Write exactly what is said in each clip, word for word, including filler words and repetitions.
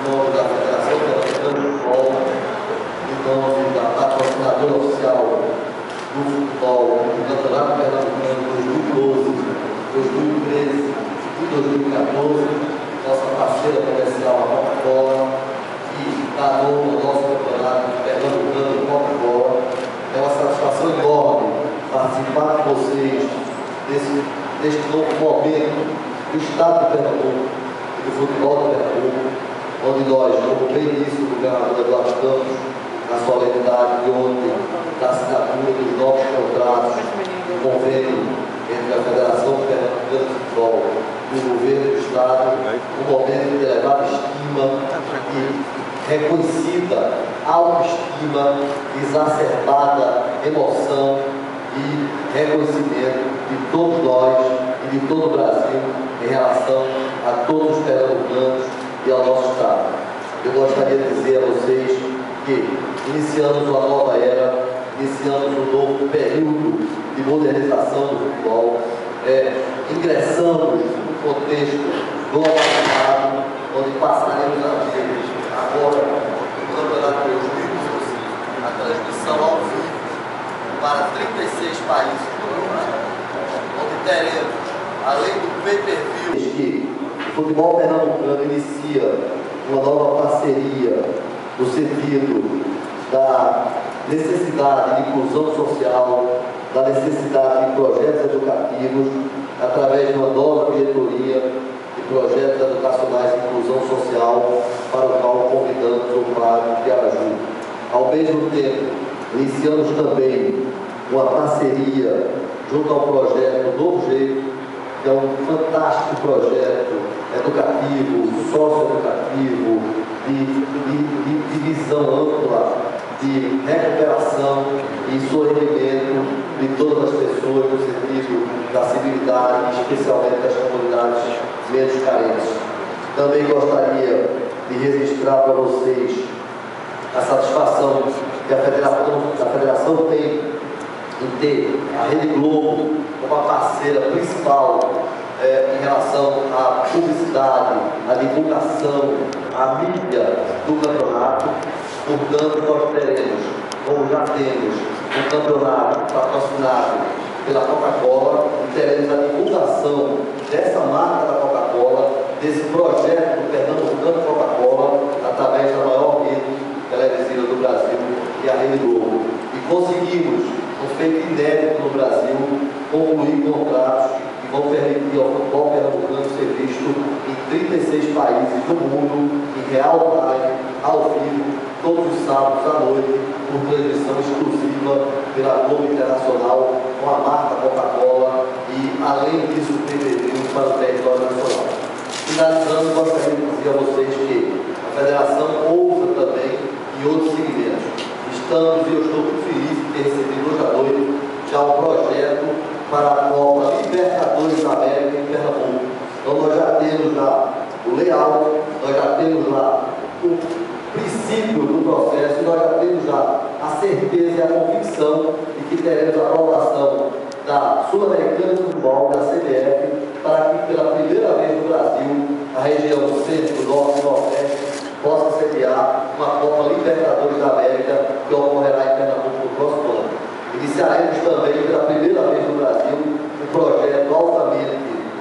nome da Federação Pernambucana de Futebol, em nome da patrocinadora oficial do futebol do Campeonato Pernambucano dois mil e doze, dois mil e treze e dois mil e quatorze, nossa parceira comercial, a Coca-Cola, que danou o nosso Campeonato Pernambucano de Coca-Cola. É uma satisfação enorme participar com vocês desse, deste novo momento do Estado de Pernambuco e do futebol de Pernambuco, onde nós, como bem disse o governador Eduardo Campos, na solenidade de ontem, da assinatura dos novos contratos do convênio entre a Federação Pernambucana de Futebol e o governo do Estado, um momento de elevada estima e reconhecida autoestima, exacerbada emoção e reconhecimento de todos nós e de todo o Brasil em relação a todos os pernambucanos e ao nosso Estado. Eu gostaria de dizer a vocês que iniciamos uma nova era, iniciamos um novo período de modernização do futebol, é, ingressamos no contexto globalizado, onde passaremos a ver agora o Campeonato dois mil e doze, a transmissão ao vivo para trinta e seis países do mundo, onde teremos, além do pay-per-view, que o futebol pernambucano inicia uma nova parceria no sentido da necessidade de inclusão social, da necessidade de projetos educativos, através de uma nova diretoria de projetos educacionais de inclusão social, para o qual convidamos o Padre de Araju. Ao mesmo tempo, iniciamos também uma parceria junto ao projeto Novo Jeito, que é um fantástico projeto educativo, socioeducativo, de, de, de, de visão ampla, de recuperação e soerguimento de todas as pessoas no sentido da civilidade, especialmente das comunidades menos carentes. Também gostaria de registrar para vocês a satisfação que a Federação, a Federação tem em ter a Rede Globo como a parceira principal é, em relação à publicidade, à divulgação, à mídia do campeonato. Portanto, nós teremos, como já temos, um campeonato patrocinado pela Coca-Cola e teremos a divulgação dessa marca da Coca-Cola, desse projeto do Pernambucano Coca-Cola, através da maior rede televisiva do Brasil, e a Rede Globo. E conseguimos, um feito inédito no Brasil, concluir contratos que vão permitir ao futebol pernambucano ser visto em trinta e seis países do mundo, em real time, ao vivo, todos os sábados à noite, por transmissão exclusiva pela Globo Internacional, com a marca Coca-Cola e, além disso, o pay-per-view para o território nacional. Finalizando, gostaria de dizer a vocês que a Federação ousa também em outros segmentos. Estamos, e eu estou muito feliz de ter recebido hoje à noite já um projeto para a Copa Libertadores da América em Pernambuco. Então nós já temos lá o layout, nós já temos lá o princípio do processo, e nós já temos já a certeza e a convicção de que teremos a aprovação da Sul-Americana de Futebol, da C B F, para que pela primeira vez no Brasil a região centro, norte e nordeste possa sediar uma Copa Libertadores da América, que ocorrerá em Pernambuco no próximo ano. Iniciaremos também pela primeira vez no Brasil um projeto altamente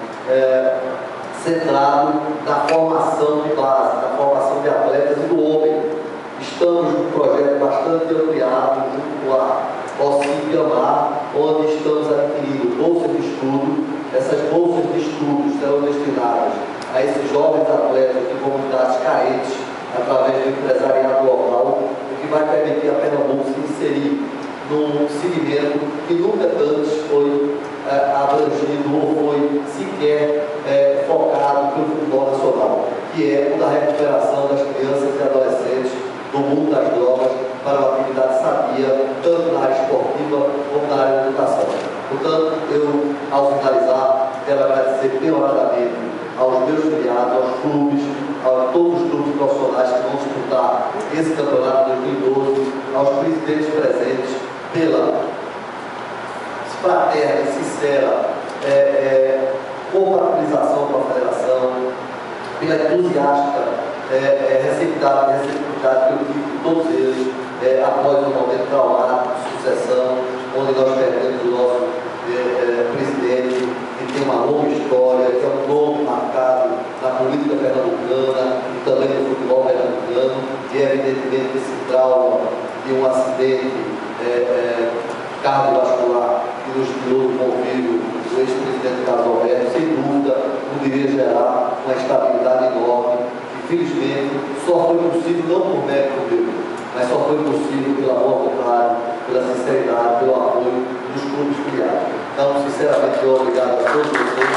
é, centrado na formação de base, na formação de atletas e do homem. Estamos num projeto bastante ampliado junto com a OSCIP Amar, onde estamos adquirindo bolsas de estudo. Essas bolsas de estudo serão destinadas a esses jovens atletas de comunidades carentes, através do empresariado local, o que vai permitir a Pernambuco se inserir num segmento que nunca antes foi é, abrangido ou foi sequer é, focado pelo futebol nacional, que é o da recuperação das crianças e adolescentes do mundo das drogas para uma atividade sadia, tanto na área esportiva como na área da educação. Portanto, eu, ao finalizar, quero agradecer prioradamente aos meus filiados, aos clubes, a todos os clubes profissionais que vão disputar esse campeonato de dois mil e doze, aos presidentes presentes, pela fraterna e sincera é, é, compatibilização com a federação, pela entusiástica é, é, receptividade, receptividade que eu tive de todos eles é, após um momento traumático de sucessão, onde nós perdemos o nosso é, é, presidente, que tem uma longa história, que é um nome marcado na política pernambucana e também no futebol pernambucano, e é evidentemente esse trauma de um acidente é, é, cardiovascular que nos tirou do convívio do ex-presidente Carlos Alberto, sem dúvida, poderia gerar uma estabilidade enorme. Infelizmente, só foi possível, não por mérito dele, mas só foi possível pela boa vontade, pela sinceridade, pelo apoio dos clubes criados. Então, sinceramente, eu obrigado a todos vocês.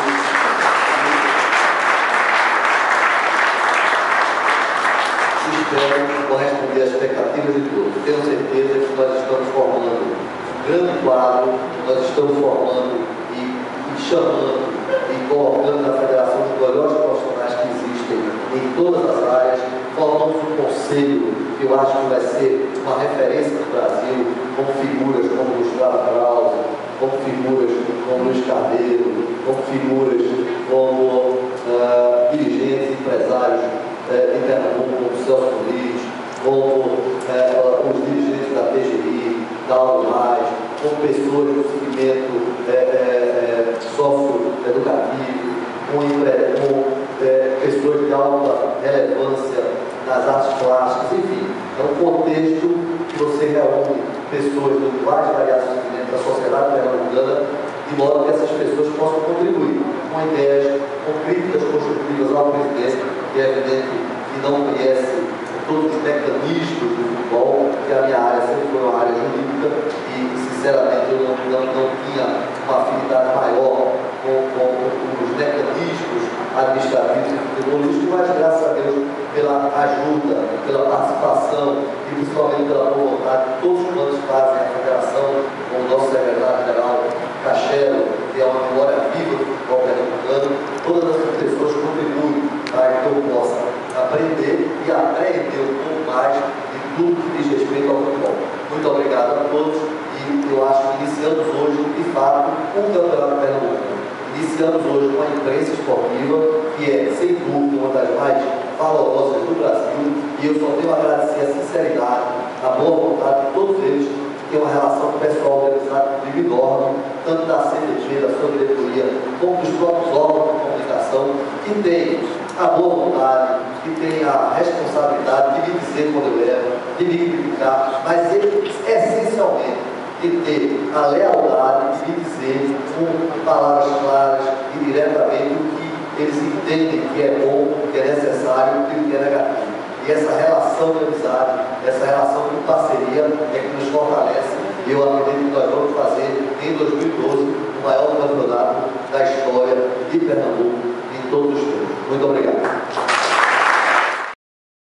Espero corresponder às expectativas de todos. Tenho certeza que nós estamos formando um grande quadro, nós estamos formando e, e chamando e colocando na federação os melhores profissionais que existem em todas as áreas. Formamos um conselho que eu acho que vai ser uma referência no Brasil, com figuras como Gustavo Krause, com figuras como Luiz Carneiro, com figuras como uh, dirigentes, empresários uh, de Pernambuco, como Celso Luiz, como uh, os dirigentes da T G I, da Algo Mais, com pessoas do segmento uh, uh, socioeducativo, com, com uh, pessoas de alta relevância nas artes plásticas, enfim, é um contexto que você reúne pessoas de mais variados segmentos da sociedade pernambucana, de modo que essas pessoas possam contribuir com ideias, com críticas construtivas ao presidente, que é evidente que não conhece todos os mecanismos do futebol, que a minha área sempre foi uma área jurídica e, sinceramente, eu não, não, não tinha uma afinidade maior com, com, com os mecanismos administrativos e futebolísticos, mas, graças a Deus, pela ajuda, pela participação e principalmente pela boa vontade de todos quantos fazem a federação, com o nosso secretário-geral Cachelo, que é uma memória viva do futebol pernambucano, todas essas pessoas contribuem para que eu possa aprender e aprender um pouco mais de tudo que diz respeito ao futebol. Muito obrigado a todos e eu acho que iniciamos hoje, de fato, um campeonato pernambucano. Iniciamos hoje com a imprensa esportiva, que é, sem dúvida, uma das mais valorosas do Brasil, e eu só tenho a agradecer a sinceridade, a boa vontade de todos eles, que têm uma relação pessoal organizada comigo enorme, tanto da C D G, da sua diretoria, como dos próprios órgãos de comunicação, que têm a boa vontade, que têm a responsabilidade de me dizer quando eu erro, de me criticar, mas eles, essencialmente, de ter a lealdade de dizer com palavras claras e diretamente o que eles entendem que é bom, que é necessário e o que é negativo. E essa relação de amizade, essa relação de parceria é que nos fortalece. E eu acredito que nós vamos fazer em dois mil e doze o maior campeonato da história de Pernambuco em todos os tempos. Muito obrigado.